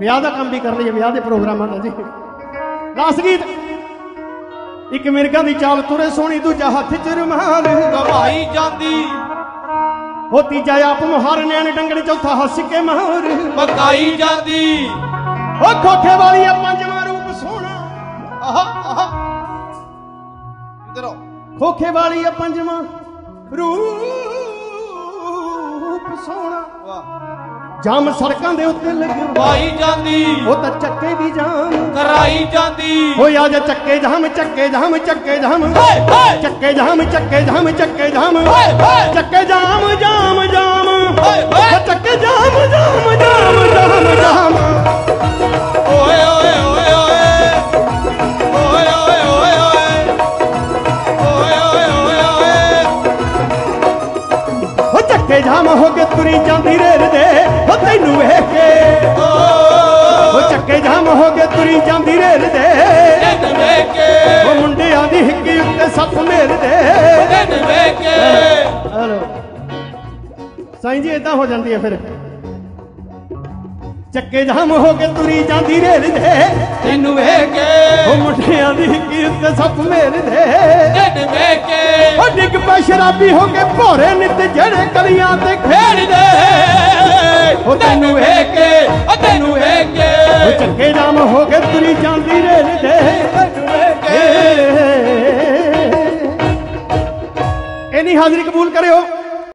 ਵਿਆਹ ਦਾ ਕੰਮ ਵੀ ਕਰ ਲਈਏ, ਵਿਆਹ ਦੇ ਪ੍ਰੋਗਰਾਮਾਂ ਦਾ ਜੀ। ਲਾਸਟ ਗੀਤ ਇੱਕ ਮਿਰਗਾਂ ਦੀ ਚਾਲ ਤੁਰੇ ਸੋਹਣੀ, ਦੂਜਾ ਹੱਥ ਚ ਰੁਮਾਲ ਕਮਾਈ ਜਾਂਦੀ, ਉਹ ਤੀਜਾ ਆਪ ਮੁਹਾਰ ਨੈਣ ਡੰਗਣ, ਚੌਥਾ ਹੱਸ ਕੇ ਮਾਰ ਪਕਾਈ ਜਾਂਦੀ। ਉਹ ਖੋਖੇ ਵਾਲੀ ਆ ਪੰਜਵਾਂ ਰੂਪ ਸੋਹਣਾ, ਇਧਰ ਆਓ। ਖੋਖੇ ਵਾਲੀ ਆ ਪੰਜਵਾਂ ਰੂਪ ਸੋਹਣਾ, ਜਾਮ ਸੜਕਾਂ ਦੇ ਉੱਤੇ ਲਗਵਾਈ ਜਾਂਦੀ, ਉਹ ਤਾਂ ਚੱਕੇ ਦੀ ਜਾਮ ਕਰਾਈ ਜਾਂਦੀ। ਓਏ ਆ ਜਾ ਚੱਕੇ ਜਾਮ, ਚੱਕੇ ਜਾਮ, ਚੱਕੇ ਜਾਮ, ਚੱਕੇ ਜਾਮ, ਚੱਕੇ ਜਾਮ, ਚੱਕੇ ਜਾਮ, ਚੱਕੇ ਜਾਮ, ਜਾਮ ਜਾਮ, ਚੱਕੇ ਜਾਮ, ਜਾਮ ਜਾਮ, ਜਾਮ ਜਾਮ। ਓਏ ਓਏ ਓਏ ਓਏ ਓਏ ਓਏ ਓਏ ਓਏ ਓਏ ਓਏ। ਉਹ ਚੱਕੇ ਜਾਮ ਹੋ ਕੇ ਤੁਰੀ ਜਾਂਦੀ ਰੇਲ ਦੇ, ਉਹ ਤੈਨੂੰ ਵੇਖ ਕੇ ਉਹ ਚੱਕੇ ਜਾਮ ਹੋ ਕੇ ਤੁਰੀ ਜਾਂਦੀ ਰੇਲ ਦੇ, ਤੈਨੂੰ ਵੇਖ ਕੇ ਉਹ ਮੁੰਡਿਆਂ ਦੀ ਹਿੱਕ ਉੱਤੇ ਸੱਪ ਮੇਲਦੇ, ਤੈਨੂੰ ਵੇਖ ਕੇ। ਹਲੋ ਸਾਈਂ ਜੀ ਏਦਾਂ ਹੋ ਜਾਂਦੀ ਹੈ ਫਿਰ। ਚੱਕੇ ਜਾਮ ਹੋ ਕੇ ਤੁਰੀ ਜਾਂਦੀ ਰੇਲ ਦੇ, ਤੈਨੂੰ ਵੇਖ ਕੇ ਉਹ ਮੁੰਡਿਆਂ ਦੀ ਹਿੱਕ ਉੱਤੇ ਸੱਪ ਮੇਲਦੇ, ਤੈਨੂੰ ਵੇਖ ਕੇ। ਉਹ ਡਿੱਗ ਪੈ ਸ਼ਰਾਬੀ ਹੋ ਕੇ ਭੋਰੇ ਨਿੱਤ ਜਿਹੜੇ ਗਲੀਆਂ ਤੇ ਖੇਡਦੇ, ਉਹ ਤੈਨੂੰ ਵੇਖ ਕੇ, ਉਹ ਤੈਨੂੰ ਵੇਖ ਕੇ। ਉਹ ਚੱਕੇ ਜਾਮ ਹੋ ਕੇ ਤੁਰੀ ਜਾਂਦੀ